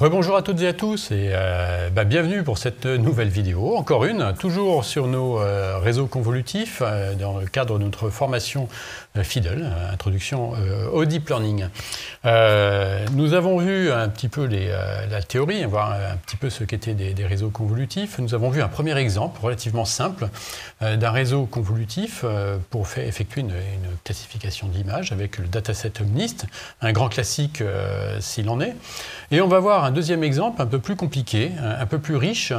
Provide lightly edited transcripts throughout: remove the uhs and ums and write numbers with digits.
Rebonjour à toutes et à tous et bienvenue pour cette nouvelle vidéo, encore une, toujours sur nos réseaux convolutifs dans le cadre de notre formation FIDLE, introduction au Deep Learning. Nous avons vu un petit peu la théorie, voir un petit peu ce qu'étaient des réseaux convolutifs. Nous avons vu un premier exemple relativement simple d'un réseau convolutif pour effectuer une classification d'images avec le dataset Omnist, un grand classique s'il en est. Et on va voir un deuxième exemple un peu plus compliqué, un peu plus riche,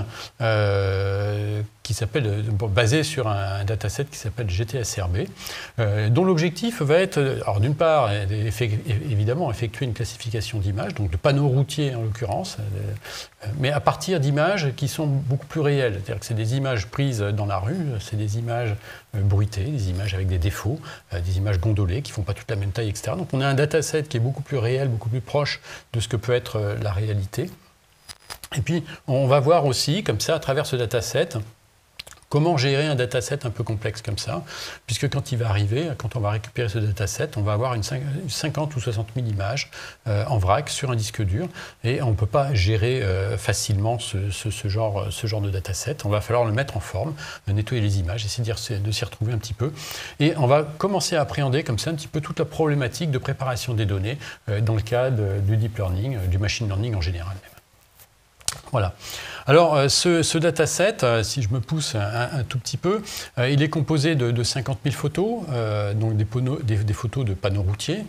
qui s'appelle, basé sur un dataset qui s'appelle GTSRB, dont l'objectif va être, alors d'une part, évidemment, effectuer une classification d'images, donc de panneaux routiers en l'occurrence, mais à partir d'images qui sont beaucoup plus réelles. C'est-à-dire que c'est des images prises dans la rue, c'est des images bruitées, des images avec des défauts, des images gondolées qui ne font pas toute la même taille, etc. Donc on a un dataset qui est beaucoup plus réel, beaucoup plus proche de ce que peut être la réalité. Et puis on va voir aussi, comme ça, à travers ce dataset, comment gérer un dataset un peu complexe comme ça, puisque quand il va arriver, quand on va récupérer ce dataset, on va avoir 50 ou 60 000 images en vrac sur un disque dur, et on ne peut pas gérer facilement ce genre de dataset. On va falloir le mettre en forme, nettoyer les images, essayer de s'y retrouver un petit peu, et on va commencer à appréhender comme ça un petit peu toute la problématique de préparation des données dans le cadre du deep learning, du machine learning en général. Voilà. Alors, ce dataset, si je me pousse un tout petit peu, il est composé de 50 000 photos, donc des photos de panneaux routiers.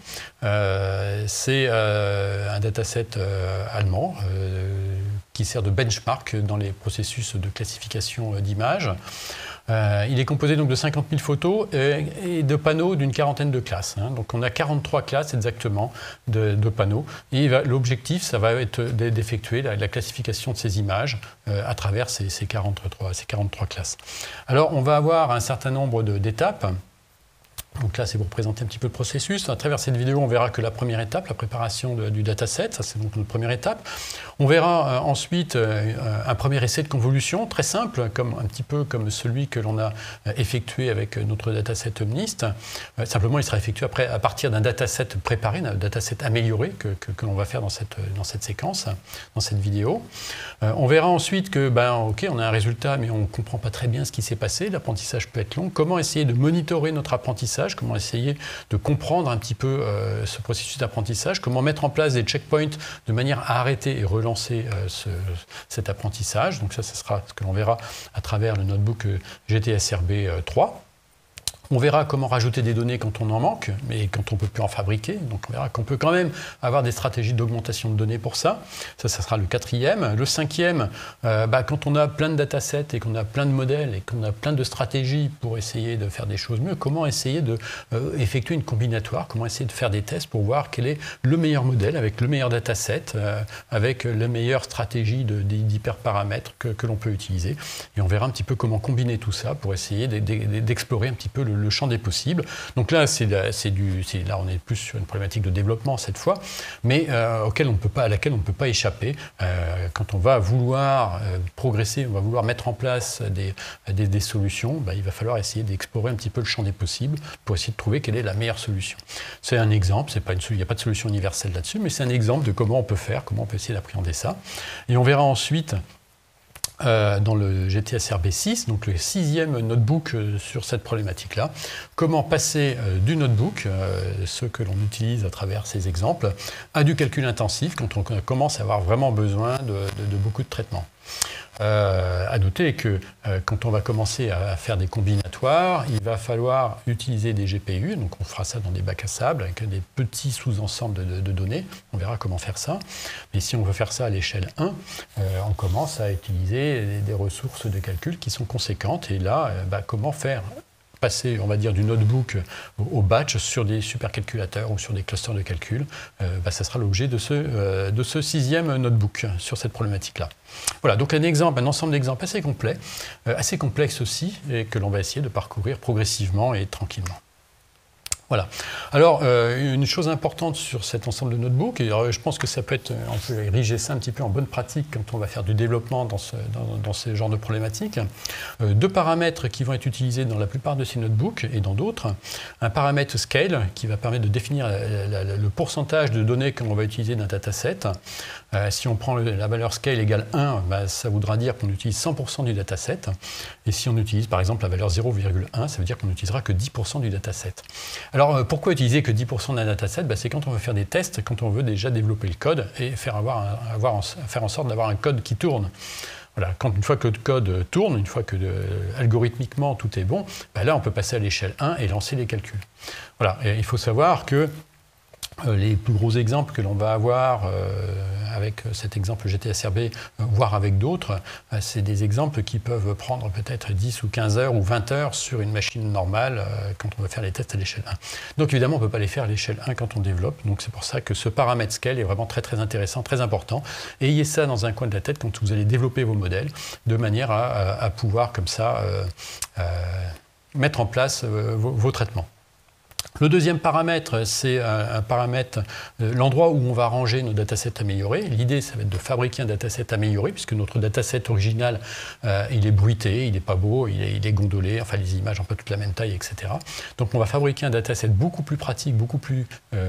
C'est un dataset allemand qui sert de benchmark dans les processus de classification d'images. Il est composé donc de 50 000 photos et de panneaux d'une quarantaine de classes. Donc on a 43 classes exactement de panneaux. Et l'objectif, ça va être d'effectuer la classification de ces images à travers ces 43 classes. Alors on va avoir un certain nombre d'étapes. Donc là, c'est pour présenter un petit peu le processus. À travers cette vidéo, on verra que la première étape, la préparation du dataset, ça c'est donc notre première étape. On verra ensuite un premier essai de convolution, très simple, un petit peu comme celui que l'on a effectué avec notre dataset Omnist. Simplement, il sera effectué après à partir d'un dataset préparé, d'un dataset amélioré que l'on va faire dans cette séquence, dans cette vidéo. On verra ensuite que, ok, on a un résultat, mais on ne comprend pas très bien ce qui s'est passé. L'apprentissage peut être long. Comment essayer de monitorer notre apprentissage? Comment essayer de comprendre un petit peu ce processus d'apprentissage, comment mettre en place des checkpoints de manière à arrêter et relancer cet apprentissage. Donc ça sera ce que l'on verra à travers le notebook GTSRB 3. On verra comment rajouter des données quand on en manque, mais quand on ne peut plus en fabriquer. Donc on verra qu'on peut quand même avoir des stratégies d'augmentation de données pour ça. Ça sera le quatrième. Le cinquième, quand on a plein de datasets et qu'on a plein de modèles et qu'on a plein de stratégies pour essayer de faire des choses mieux, comment essayer d'effectuer une combinatoire, comment essayer de faire des tests pour voir quel est le meilleur modèle avec le meilleur dataset, avec la meilleure stratégie d'hyperparamètres que l'on peut utiliser. Et on verra un petit peu comment combiner tout ça pour essayer d'explorer un petit peu le champ des possibles. Donc là, là, on est plus sur une problématique de développement cette fois, mais à laquelle on ne peut pas échapper. Quand on va vouloir progresser, on va vouloir mettre en place des solutions, il va falloir essayer d'explorer un petit peu le champ des possibles pour essayer de trouver quelle est la meilleure solution. C'est un exemple, il n'y a pas de solution universelle là-dessus, mais c'est un exemple de comment on peut faire, comment on peut essayer d'appréhender ça. Et on verra ensuite dans le GTSRB 6, donc le sixième notebook sur cette problématique-là, comment passer du notebook, ce que l'on utilise à travers ces exemples, à du calcul intensif quand on commence à avoir vraiment besoin de beaucoup de traitements. À noter que quand on va commencer à faire des combinatoires, il va falloir utiliser des GPU, donc on fera ça dans des bacs à sable avec des petits sous-ensembles de données, on verra comment faire ça. Mais si on veut faire ça à l'échelle 1, on commence à utiliser des ressources de calcul qui sont conséquentes, et là, comment faire passer, on va dire, du notebook au batch sur des supercalculateurs ou sur des clusters de calcul, ça sera l'objet de ce sixième notebook sur cette problématique-là. Voilà, donc un ensemble d'exemples assez complet, assez complexe aussi, et que l'on va essayer de parcourir progressivement et tranquillement. Voilà. Alors, une chose importante sur cet ensemble de notebooks, et je pense que ça peut être, on peut ériger ça un petit peu en bonne pratique quand on va faire du développement dans ce genre de problématiques. Deux paramètres qui vont être utilisés dans la plupart de ces notebooks et dans d'autres. Un paramètre scale qui va permettre de définir le pourcentage de données qu'on va utiliser d'un dataset. Si on prend la valeur scale égale 1, bah, ça voudra dire qu'on utilise 100% du dataset. Et si on utilise par exemple la valeur 0,1, ça veut dire qu'on n'utilisera que 10% du dataset. Alors, pourquoi utiliser que 10% d'un dataset? Bah, c'est quand on veut faire des tests, quand on veut déjà développer le code et faire en sorte d'avoir un code qui tourne. Voilà, une fois que le code tourne, une fois que algorithmiquement tout est bon, bah là on peut passer à l'échelle 1 et lancer les calculs. Voilà, et il faut savoir que les plus gros exemples que l'on va avoir avec cet exemple GTSRB, voire avec d'autres, c'est des exemples qui peuvent prendre peut-être 10 ou 15 heures ou 20 heures sur une machine normale quand on va faire les tests à l'échelle 1. Donc évidemment, on ne peut pas les faire à l'échelle 1 quand on développe. Donc c'est pour ça que ce paramètre scale est vraiment très très intéressant, très important. Et ayez ça dans un coin de la tête quand vous allez développer vos modèles, de manière à pouvoir comme ça mettre en place vos traitements. Le deuxième paramètre, c'est un paramètre, l'endroit où on va ranger nos datasets améliorés. L'idée, ça va être de fabriquer un dataset amélioré, puisque notre dataset original, il est bruité, il n'est pas beau, il est gondolé, enfin les images n'ont pas toutes la même taille, etc. Donc on va fabriquer un dataset beaucoup plus pratique, beaucoup plus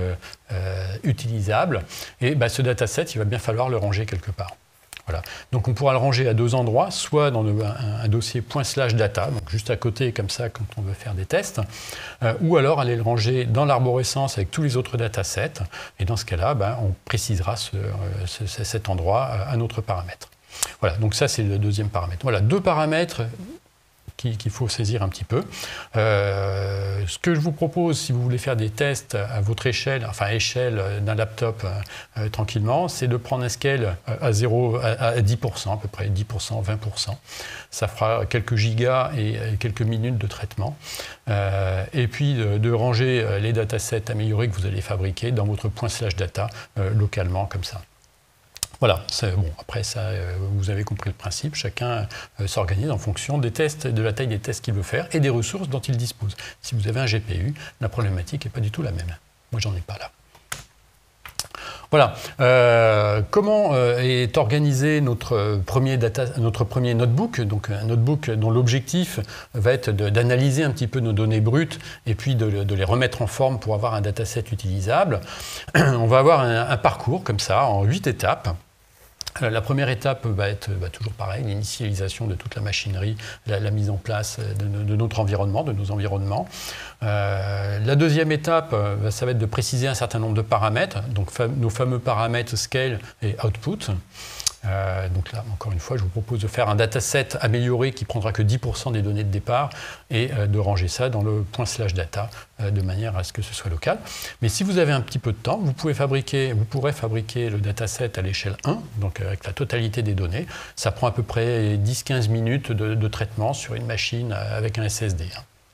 utilisable. Et bah, ce dataset, il va bien falloir le ranger quelque part. Voilà. Donc on pourra le ranger à deux endroits, soit dans un dossier ./data, donc juste à côté comme ça quand on veut faire des tests, ou alors aller le ranger dans l'arborescence avec tous les autres datasets, et dans ce cas-là, ben, on précisera cet endroit à notre paramètre. Voilà, donc ça c'est le deuxième paramètre. Voilà, deux paramètres qu'il faut saisir un petit peu. Ce que je vous propose, si vous voulez faire des tests à votre échelle, enfin à échelle d'un laptop tranquillement, c'est de prendre un scale à 10%, à peu près 10%, 20%. Ça fera quelques gigas et quelques minutes de traitement. Et puis de ranger les datasets améliorés que vous allez fabriquer dans votre ./data localement comme ça. Voilà, bon, après ça, vous avez compris le principe, chacun s'organise en fonction des tests, de la taille des tests qu'il veut faire et des ressources dont il dispose. Si vous avez un GPU, la problématique n'est pas du tout la même. Moi, j'en ai pas là. Voilà, comment est organisé notre premier notebook, donc un notebook dont l'objectif va être d'analyser un petit peu nos données brutes et puis de les remettre en forme pour avoir un dataset utilisable. On va avoir un parcours comme ça, en 8 étapes. La première étape va être toujours pareil, l'initialisation de toute la machinerie, la mise en place de notre environnement, de nos environnements. La deuxième étape, ça va être de préciser un certain nombre de paramètres, donc nos fameux paramètres scale et output. Donc là, encore une fois, je vous propose de faire un dataset amélioré qui prendra que 10% des données de départ et de ranger ça dans le ./data de manière à ce que ce soit local. Mais si vous avez un petit peu de temps, vous pourrez fabriquer le dataset à l'échelle 1, donc avec la totalité des données. Ça prend à peu près 10-15 minutes de traitement sur une machine avec un SSD.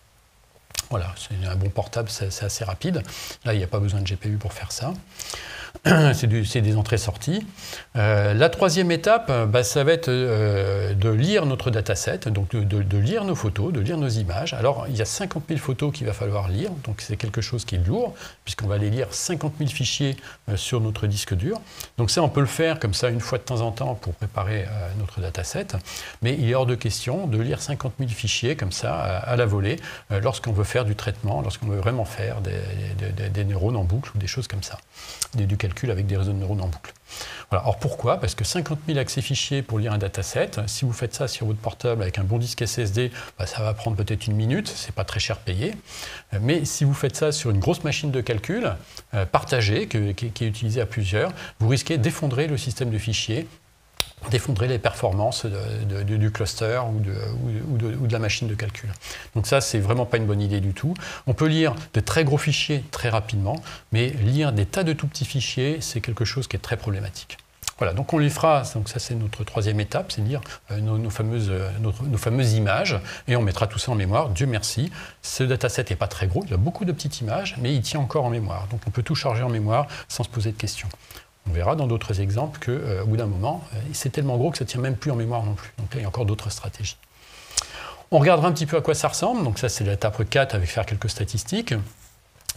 Voilà, c'est un bon portable, c'est assez rapide. Là, il n'y a pas besoin de GPU pour faire ça. C'est des entrées-sorties. La troisième étape, ça va être de lire notre dataset, donc de lire nos photos, de lire nos images. Alors, il y a 50 000 photos qu'il va falloir lire, donc c'est quelque chose qui est lourd, puisqu'on va aller lire 50 000 fichiers sur notre disque dur. Donc ça, on peut le faire comme ça une fois de temps en temps pour préparer notre dataset, mais il est hors de question de lire 50 000 fichiers comme ça à la volée lorsqu'on veut faire du traitement, lorsqu'on veut vraiment faire des neurones en boucle ou des choses comme ça, du calcul avec des réseaux de neurones en boucle. Voilà. Alors pourquoi? Parce que 50 000 accès fichiers pour lire un dataset, si vous faites ça sur votre portable avec un bon disque SSD, ça va prendre peut-être une minute, c'est pas très cher payé. Mais si vous faites ça sur une grosse machine de calcul partagée, qui est utilisée à plusieurs, vous risquez d'effondrer le système de fichiers, d'effondrer les performances du cluster ou de la machine de calcul. Donc ça, c'est vraiment pas une bonne idée du tout. On peut lire de très gros fichiers très rapidement, mais lire des tas de tout petits fichiers, c'est quelque chose qui est très problématique. Voilà, donc on les fera, donc ça c'est notre troisième étape, c'est lire nos fameuses images, et on mettra tout ça en mémoire. Dieu merci, ce dataset n'est pas très gros, il a beaucoup de petites images, mais il tient encore en mémoire. Donc on peut tout charger en mémoire sans se poser de questions. On verra dans d'autres exemples qu'au bout d'un moment, c'est tellement gros que ça ne tient même plus en mémoire non plus. Donc là, il y a encore d'autres stratégies. On regardera un petit peu à quoi ça ressemble. Donc ça, c'est l'étape 4 avec faire quelques statistiques.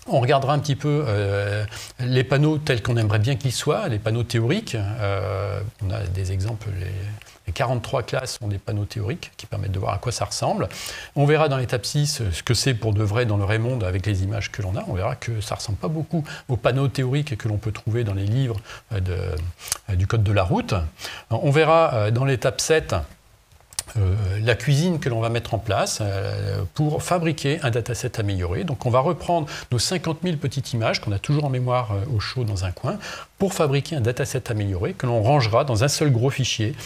On regardera un petit peu les panneaux tels qu'on aimerait bien qu'ils soient, les panneaux théoriques. On a des exemples, les 43 classes sont des panneaux théoriques qui permettent de voir à quoi ça ressemble. On verra dans l'étape 6 ce que c'est pour de vrai dans le vrai monde avec les images que l'on a. On verra que ça ne ressemble pas beaucoup aux panneaux théoriques que l'on peut trouver dans les livres du code de la route. On verra dans l'étape 7 la cuisine que l'on va mettre en place pour fabriquer un dataset amélioré. Donc on va reprendre nos 50 000 petites images qu'on a toujours en mémoire au chaud dans un coin pour fabriquer un dataset amélioré que l'on rangera dans un seul gros fichier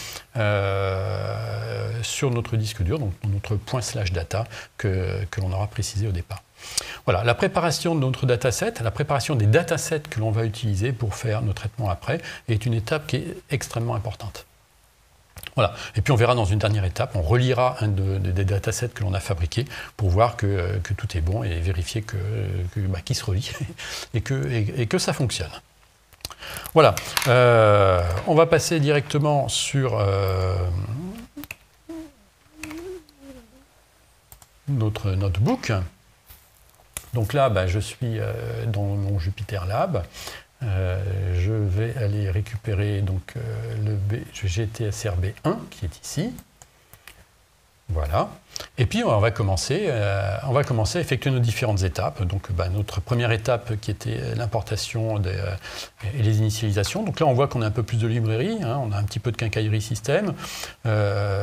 sur notre disque dur, donc notre ./data que l'on aura précisé au départ. Voilà, la préparation de notre dataset, la préparation des datasets que l'on va utiliser pour faire nos traitements après est une étape qui est extrêmement importante. Voilà. Et puis on verra dans une dernière étape, on relira un des datasets que l'on a fabriqués pour voir que tout est bon et vérifier qu'il se relie et que ça fonctionne. Voilà. On va passer directement sur notre notebook. Donc là, je suis dans mon Jupyter Lab. Je vais aller récupérer donc, le GTSRB1 qui est ici. Voilà. Et puis on va commencer à effectuer nos différentes étapes. Donc notre première étape qui était l'importation et les initialisations. Donc là on voit qu'on a un peu plus de librairie, hein, on a un petit peu de quincaillerie système. On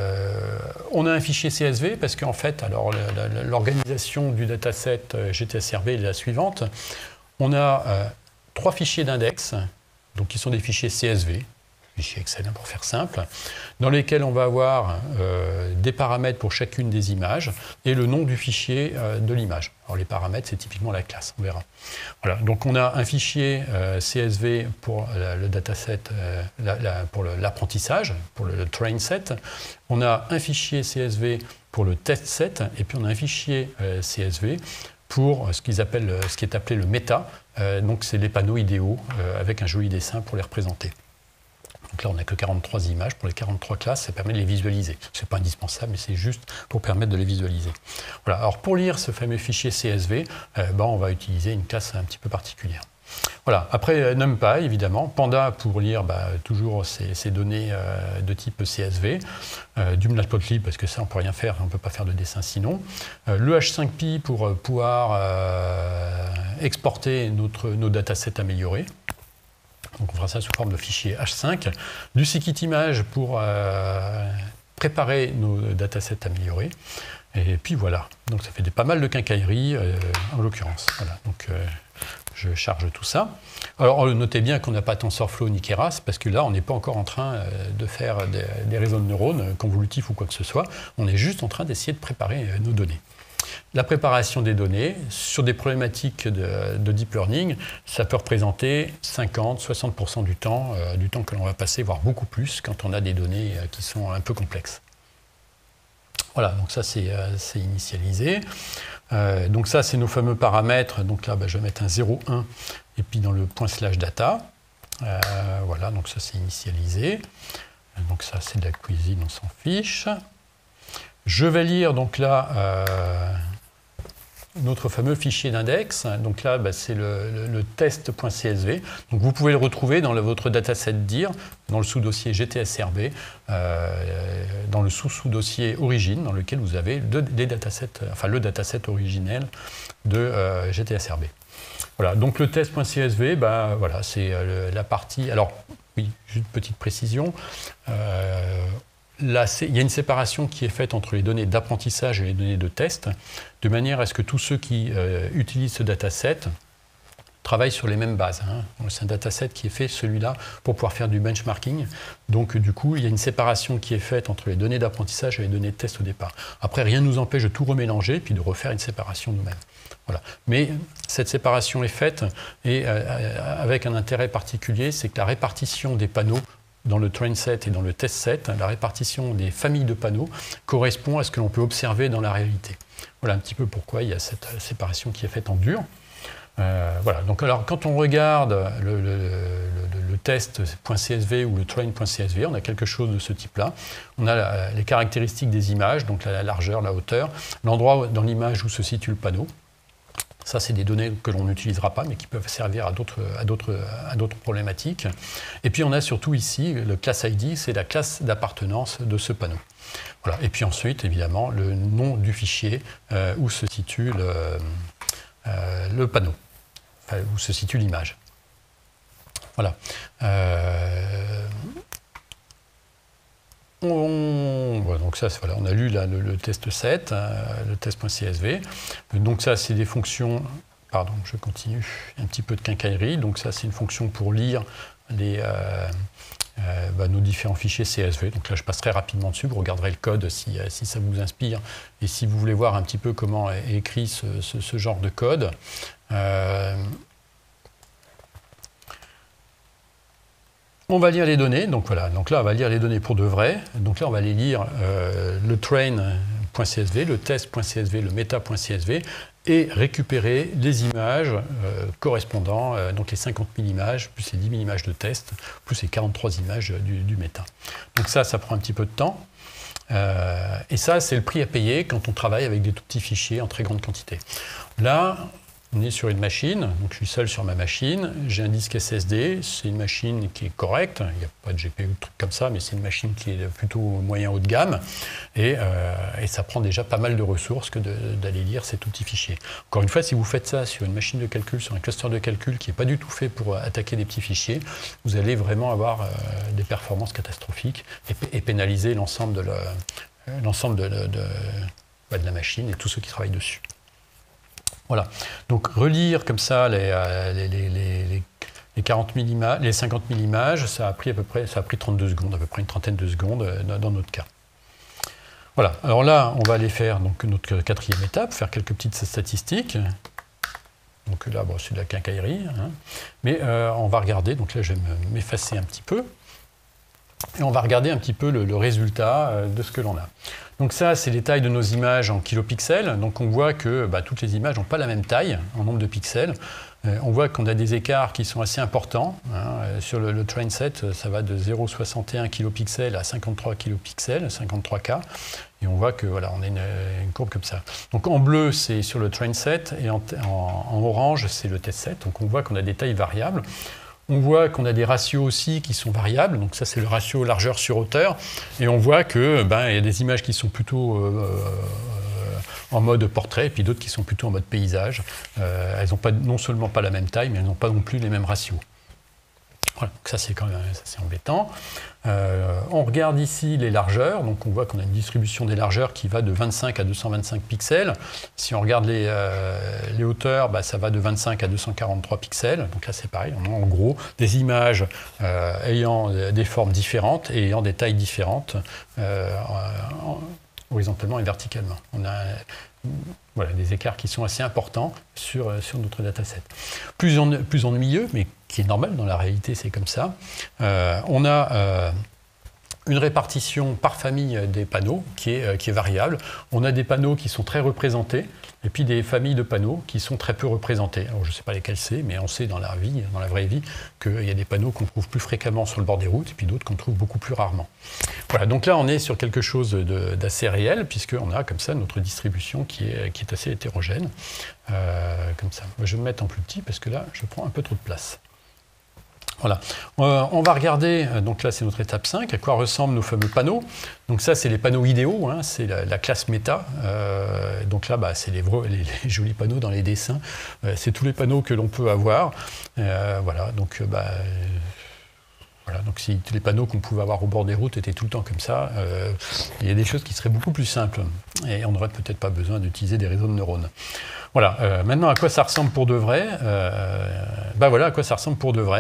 a un fichier CSV parce qu'en fait, alors l'organisation du dataset GTSRB est la suivante. On a 3 fichiers d'index, donc qui sont des fichiers CSV, fichiers Excel pour faire simple, dans lesquels on va avoir des paramètres pour chacune des images et le nom du fichier de l'image. Alors les paramètres, c'est typiquement la classe, on verra. Voilà, donc on a un fichier CSV pour le dataset, pour l'apprentissage, pour le train set. On a un fichier CSV pour le test set, et puis on a un fichier CSV pour ce qui est appelé le méta. Donc c'est les panneaux idéaux avec un joli dessin pour les représenter. Donc là on n'a que 43 images pour les 43 classes, ça permet de les visualiser. Ce n'est pas indispensable, mais c'est juste pour permettre de les visualiser. Voilà. Alors pour lire ce fameux fichier CSV, on va utiliser une classe un petit peu particulière. Voilà. Après NumPy évidemment, Panda pour lire toujours ces données de type CSV, du Matplotlib parce que ça on ne peut rien faire, on ne peut pas faire de dessin sinon, le H5P pour pouvoir exporter nos datasets améliorés. Donc on fera ça sous forme de fichier H5, du scikit-image pour préparer nos datasets améliorés. Et puis voilà, donc ça fait pas mal de quincaillerie en l'occurrence. Voilà, donc je charge tout ça. Alors notez bien qu'on n'a pas TensorFlow ni Keras, parce que là on n'est pas encore en train de faire des réseaux de neurones convolutifs ou quoi que ce soit. On est juste en train d'essayer de préparer nos données. La préparation des données sur des problématiques de deep learning, ça peut représenter 50-60% du temps que l'on va passer, voire beaucoup plus, quand on a des données qui sont un peu complexes. Voilà, donc ça c'est initialisé. Donc ça c'est nos fameux paramètres. Donc là je vais mettre un 0, 1 et puis dans le ./data. Voilà, donc ça c'est initialisé. Donc ça c'est de la cuisine, on s'en fiche. Je vais lire donc là notre fameux fichier d'index. Donc là, c'est le test.csv. Donc vous pouvez le retrouver dans votre dataset DIR, dans le sous-dossier GTSRB, dans le sous-dossier origine, dans lequel vous avez les datasets, enfin le dataset originel de GTSRB. Voilà, donc le test.csv, voilà, c'est la partie. Alors, oui, juste une petite précision. Là, il y a une séparation qui est faite entre les données d'apprentissage et les données de test, de manière à ce que tous ceux qui utilisent ce dataset travaillent sur les mêmes bases. Hein. C'est un dataset qui est fait, celui-là, pour pouvoir faire du benchmarking. Donc, du coup, il y a une séparation qui est faite entre les données d'apprentissage et les données de test au départ. Après, rien ne nous empêche de tout remélanger puis de refaire une séparation nous-mêmes. Voilà. Mais cette séparation est faite et avec un intérêt particulier, c'est que la répartition des panneaux dans le train set et dans le test set, la répartition des familles de panneaux correspond à ce que l'on peut observer dans la réalité. Voilà un petit peu pourquoi il y a cette séparation qui est faite en dur. Voilà. Donc alors, quand on regarde le test.csv ou le train.csv, on a quelque chose de ce type-là. On a les caractéristiques des images, donc la largeur, la hauteur, l'endroit dans l'image où se situe le panneau. Ça, c'est des données que l'on n'utilisera pas, mais qui peuvent servir à d'autres problématiques. Et puis, on a surtout ici le class ID, c'est la classe d'appartenance de ce panneau. Voilà. Et puis ensuite, évidemment, le nom du fichier où se situe le panneau, enfin, où se situe l'image. Voilà. Donc ça, voilà, on a lu là, le test 7, le test.csv. Donc ça, c'est des fonctions... Pardon, je continue. Un petit peu de quincaillerie. Donc ça, c'est une fonction pour lire nos différents fichiers CSV. Donc là, je passerai rapidement dessus. Vous regarderez le code si ça vous inspire. Et si vous voulez voir un petit peu comment est écrit ce genre de code. On va lire les données, donc voilà, donc là on va lire les données pour de vrai, donc là on va aller lire le train.csv, le test.csv, le meta.csv et récupérer les images correspondant, donc les 50 000 images, plus les 10 000 images de test, plus les 43 images du méta. Donc ça prend un petit peu de temps, et ça c'est le prix à payer quand on travaille avec des tout petits fichiers en très grande quantité. Là, on est sur une machine, donc je suis seul sur ma machine, j'ai un disque SSD, c'est une machine qui est correcte, il n'y a pas de GPU, de trucs comme ça, mais c'est une machine qui est plutôt moyen haut de gamme, et ça prend déjà pas mal de ressources que d'aller lire ces tout petits fichiers. Encore une fois, si vous faites ça sur une machine de calcul, sur un cluster de calcul qui n'est pas du tout fait pour attaquer des petits fichiers, vous allez vraiment avoir des performances catastrophiques et pénaliser l'ensemble de la machine et tous ceux qui travaillent dessus. Voilà, donc relire comme ça les 40 000 images, les 50 000 images, ça a pris 32 secondes, à peu près une trentaine de secondes dans notre cas. Voilà, alors là, on va aller faire donc, notre quatrième étape, faire quelques petites statistiques. Donc là, bon, c'est de la quincaillerie, hein. Mais on va regarder, donc là je vais m'effacer un petit peu, et on va regarder un petit peu le résultat de ce que l'on a. Donc ça, c'est les tailles de nos images en kilopixels. Donc on voit que toutes les images n'ont pas la même taille en nombre de pixels. On voit qu'on a des écarts qui sont assez importants. Hein. Sur le train set, ça va de 0,61 kilopixels à 53 kilopixels, 53K. Et on voit que voilà, on a une courbe comme ça. Donc en bleu, c'est sur le train set, et en orange, c'est le test set. Donc on voit qu'on a des tailles variables. On voit qu'on a des ratios aussi qui sont variables, donc ça c'est le ratio largeur sur hauteur, et on voit que il y a des images qui sont plutôt en mode portrait, et puis d'autres qui sont plutôt en mode paysage. Elles n'ont non seulement pas la même taille, mais elles n'ont pas non plus les mêmes ratios. Voilà, donc ça c'est quand même assez embêtant. On regarde ici les largeurs, donc on voit qu'on a une distribution des largeurs qui va de 25 à 225 pixels. Si on regarde les hauteurs, ça va de 25 à 243 pixels. Donc là c'est pareil, on a en gros des images ayant des formes différentes et ayant des tailles différentes horizontalement et verticalement. On a voilà, des écarts qui sont assez importants sur notre dataset. Plus ennuyeux, mais qui est normal dans la réalité, c'est comme ça. On a une répartition par famille des panneaux qui est variable. On a des panneaux qui sont très représentés, et puis des familles de panneaux qui sont très peu représentés. Alors je ne sais pas lesquels c'est, mais on sait dans la vraie vie, qu'il y a des panneaux qu'on trouve plus fréquemment sur le bord des routes, et puis d'autres qu'on trouve beaucoup plus rarement. Voilà, donc là on est sur quelque chose d'assez réel, puisqu'on a comme ça notre distribution qui est assez hétérogène. Comme ça. Je vais me mettre en plus petit, parce que là je prends un peu trop de place. Voilà. On va regarder, donc là c'est notre étape 5, à quoi ressemblent nos fameux panneaux. Donc ça c'est les panneaux idéaux, hein, c'est la classe méta. Donc là c'est les jolis panneaux dans les dessins. C'est tous les panneaux que l'on peut avoir. Voilà, donc voilà, donc si tous les panneaux qu'on pouvait avoir au bord des routes étaient tout le temps comme ça, il y a des choses qui seraient beaucoup plus simples. Et on n'aurait peut-être pas besoin d'utiliser des réseaux de neurones. Voilà, maintenant à quoi ça ressemble pour de vrai, voilà à quoi ça ressemble pour de vrai.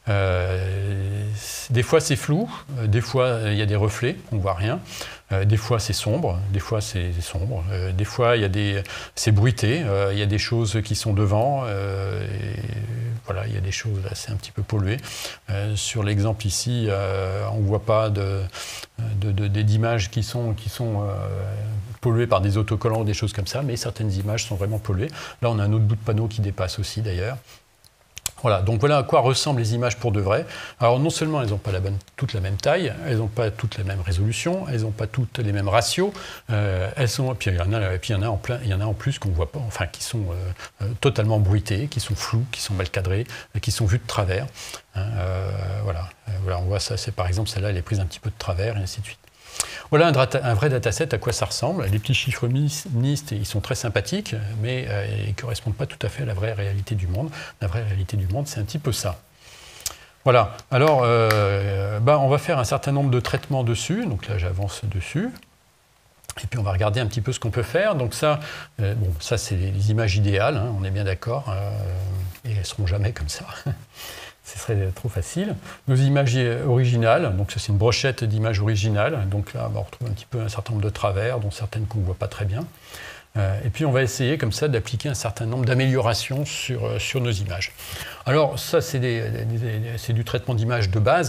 Des fois c'est flou, des fois il y a des reflets, on ne voit rien. Des fois c'est sombre, des fois c'est sombre, des fois c'est bruité, il y a des choses qui sont devant, et voilà, il y a des choses là, c'est un petit peu pollué. Sur l'exemple ici, on ne voit pas d'images qui sont polluées par des autocollants ou des choses comme ça, mais certaines images sont vraiment polluées. Là on a un autre bout de panneau qui dépasse aussi d'ailleurs. Voilà, donc voilà à quoi ressemblent les images pour de vrai. Alors non seulement elles n'ont pas toutes la même taille, elles n'ont pas toutes la même résolution, elles n'ont pas toutes les mêmes ratios, puis il y en a en plein, il y en a en plus qu'on voit pas, enfin qui sont totalement bruitées, qui sont floues, qui sont mal cadrées, qui sont vues de travers. Voilà, on voit ça, c'est par exemple celle-là, elle est prise un petit peu de travers et ainsi de suite. Voilà un vrai dataset, à quoi ça ressemble. Les petits chiffres MNIST, ils sont très sympathiques, mais ils ne correspondent pas tout à fait à la vraie réalité du monde. La vraie réalité du monde, c'est un petit peu ça. Voilà, alors on va faire un certain nombre de traitements dessus. Donc là, j'avance dessus. Et puis on va regarder un petit peu ce qu'on peut faire. Donc ça, ça c'est les images idéales, hein, on est bien d'accord. Et elles ne seront jamais comme ça. Ce serait trop facile. Nos images originales, donc ça c'est une brochette d'images originales. Donc là, on retrouve un petit peu un certain nombre de travers, dont certaines qu'on ne voit pas très bien. Et puis on va essayer comme ça d'appliquer un certain nombre d'améliorations sur nos images. Alors ça c'est du traitement d'images de base,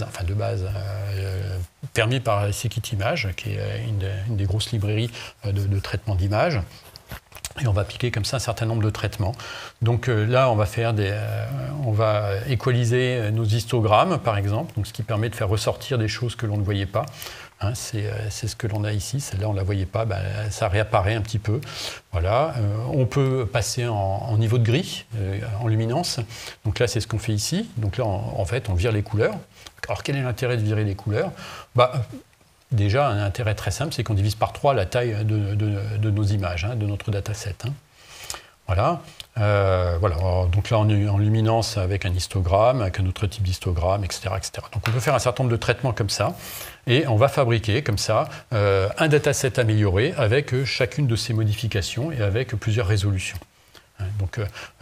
permis par Scikit-Image, qui est une des grosses librairies de traitement d'images. Et on va appliquer comme ça un certain nombre de traitements. Donc là, on va équaliser nos histogrammes, par exemple, donc ce qui permet de faire ressortir des choses que l'on ne voyait pas. Hein, c'est ce que l'on a ici. Celle-là, on ne la voyait pas, ça réapparaît un petit peu. Voilà. On peut passer en niveau de gris, en luminance. Donc là, c'est ce qu'on fait ici. Donc là, en fait, on vire les couleurs. Alors, quel est l'intérêt de virer les couleurs ? Déjà, un intérêt très simple, c'est qu'on divise par 3 la taille de nos images, hein, de notre dataset. Hein. Voilà. Donc là, on est en luminance avec un histogramme, avec un autre type d'histogramme, etc., etc. Donc on peut faire un certain nombre de traitements comme ça, et on va fabriquer comme ça un dataset amélioré avec chacune de ces modifications et avec plusieurs résolutions. Hein. Donc,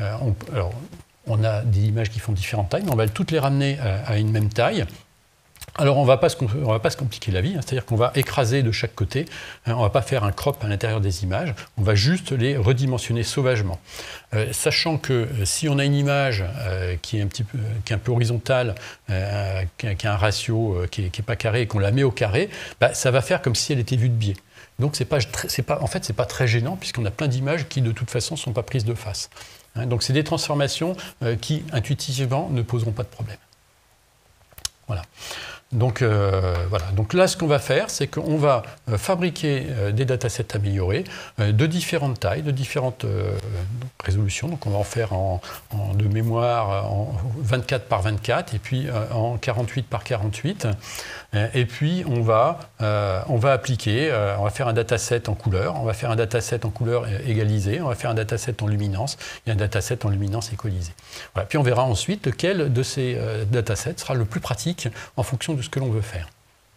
on a des images qui font différentes tailles, mais on va toutes les ramener à une même taille. Alors, on ne va pas se compliquer la vie, hein, c'est-à-dire qu'on va écraser de chaque côté, hein, on ne va pas faire un crop à l'intérieur des images, on va juste les redimensionner sauvagement. Sachant que si on a une image qui est un peu horizontale, qui a un ratio qui n'est pas carré et qu'on la met au carré, ça va faire comme si elle était vue de biais. Donc, en fait, ce n'est pas très gênant, puisqu'on a plein d'images qui, de toute façon, ne sont pas prises de face. Hein, donc, c'est des transformations qui, intuitivement, ne poseront pas de problème. Voilà. Donc, Donc là, ce qu'on va faire, c'est qu'on va fabriquer des datasets améliorés de différentes tailles, de différentes résolutions. Donc on va en faire de mémoire en 24 par 24 et puis en 48 par 48. Et puis on va appliquer, on va faire un dataset en couleur, on va faire un dataset en couleur égalisé, on va faire un dataset en luminance et un dataset en luminance équalisé. Voilà. Puis on verra ensuite lequel de ces datasets sera le plus pratique en fonction de ce que l'on veut faire.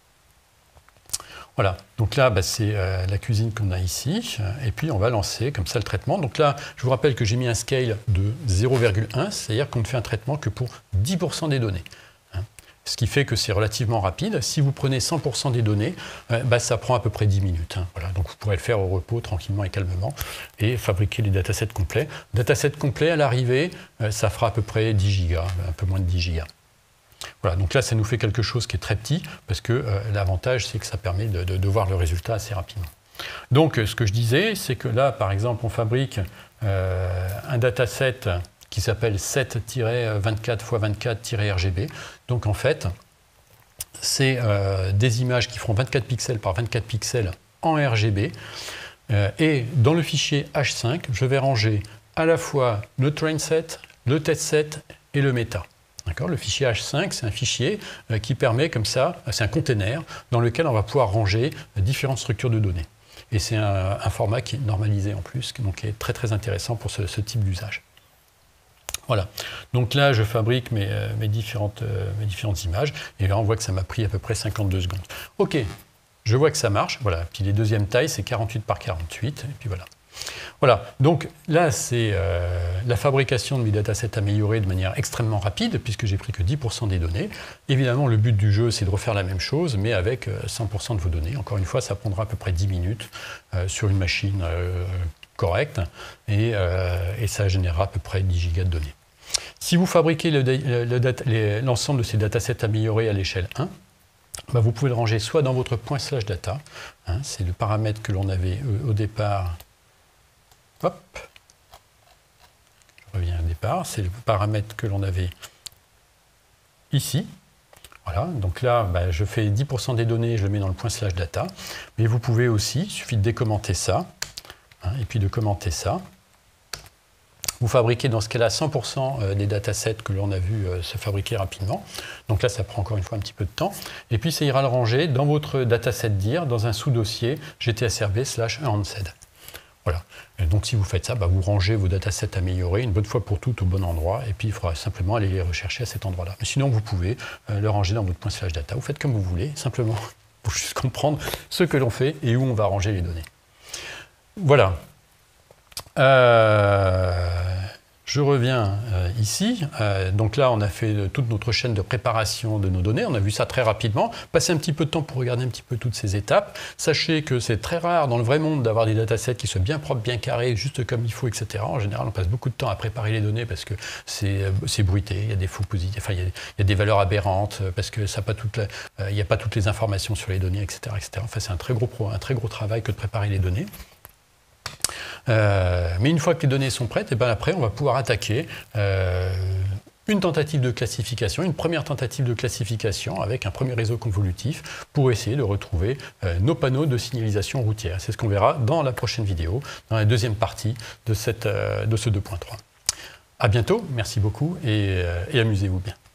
Voilà, donc là, c'est la cuisine qu'on a ici, et puis on va lancer comme ça le traitement. Donc là, je vous rappelle que j'ai mis un scale de 0,1, c'est-à-dire qu'on ne fait un traitement que pour 10% des données. Hein. Ce qui fait que c'est relativement rapide. Si vous prenez 100% des données, ça prend à peu près 10 minutes. Hein. Voilà, donc vous pourrez le faire au repos, tranquillement et calmement, et fabriquer les datasets complets. Dataset complet, à l'arrivée, ça fera à peu près 10 gigas, un peu moins de 10 gigas. Voilà, donc là, ça nous fait quelque chose qui est très petit, parce que l'avantage, c'est que ça permet de voir le résultat assez rapidement. Donc, ce que je disais, c'est que là, par exemple, on fabrique un dataset qui s'appelle 7-24x24-RGB. Donc, en fait, c'est des images qui feront 24 pixels par 24 pixels en RGB. Et dans le fichier H5, je vais ranger à la fois le train set, le test set et le méta. Le fichier H5, c'est un fichier qui permet comme ça, c'est un container dans lequel on va pouvoir ranger différentes structures de données. Et c'est un format qui est normalisé en plus, donc qui est très très intéressant pour ce type d'usage. Voilà, donc là je fabrique mes différentes images, et là on voit que ça m'a pris à peu près 52 secondes. Ok, je vois que ça marche, voilà, puis les deuxièmes tailles c'est 48 par 48, et puis voilà. Voilà, donc là c'est la fabrication de mes datasets améliorés de manière extrêmement rapide, puisque j'ai pris que 10% des données. Évidemment, le but du jeu, c'est de refaire la même chose, mais avec 100% de vos données. Encore une fois, ça prendra à peu près 10 minutes sur une machine correcte, et ça générera à peu près 10 gigas de données. Si vous fabriquez l'ensemble de ces datasets améliorés à l'échelle 1, vous pouvez le ranger soit dans votre ./data, hein, c'est le paramètre que l'on avait au départ. Hop, je revient au départ. C'est le paramètre que l'on avait ici. Voilà, donc là, je fais 10% des données, je le mets dans le point slash data. Mais vous pouvez aussi, il suffit de décommenter ça, hein, et puis de commenter ça. Vous fabriquez dans ce cas-là 100% des datasets que l'on a vu se fabriquer rapidement. Donc là, ça prend encore une fois un petit peu de temps. Et puis, ça ira le ranger dans votre dataset dir, dans un sous-dossier gtsrb/enhanced. Voilà. Et donc, si vous faites ça, vous rangez vos datasets améliorés une bonne fois pour toutes au bon endroit. Et puis, il faudra simplement aller les rechercher à cet endroit-là. Mais sinon, vous pouvez le ranger dans votre point slash data. Vous faites comme vous voulez, simplement pour juste comprendre ce que l'on fait et où on va ranger les données. Voilà. Je reviens ici. Donc là, on a fait toute notre chaîne de préparation de nos données. On a vu ça très rapidement. Passez un petit peu de temps pour regarder un petit peu toutes ces étapes. Sachez que c'est très rare dans le vrai monde d'avoir des datasets qui soient bien propres, bien carrés, juste comme il faut, etc. En général, on passe beaucoup de temps à préparer les données parce que c'est bruité, il y a des faux positifs, enfin, il y a des valeurs aberrantes, parce que ça il n'y a pas toutes les informations sur les données, etc. etc. Enfin, c'est un très gros travail que de préparer les données. Mais une fois que les données sont prêtes, après on va pouvoir attaquer une tentative de classification, une première tentative de classification avec un premier réseau convolutif pour essayer de retrouver nos panneaux de signalisation routière. C'est ce qu'on verra dans la prochaine vidéo, dans la deuxième partie de ce 2.3. À bientôt, merci beaucoup et amusez-vous bien.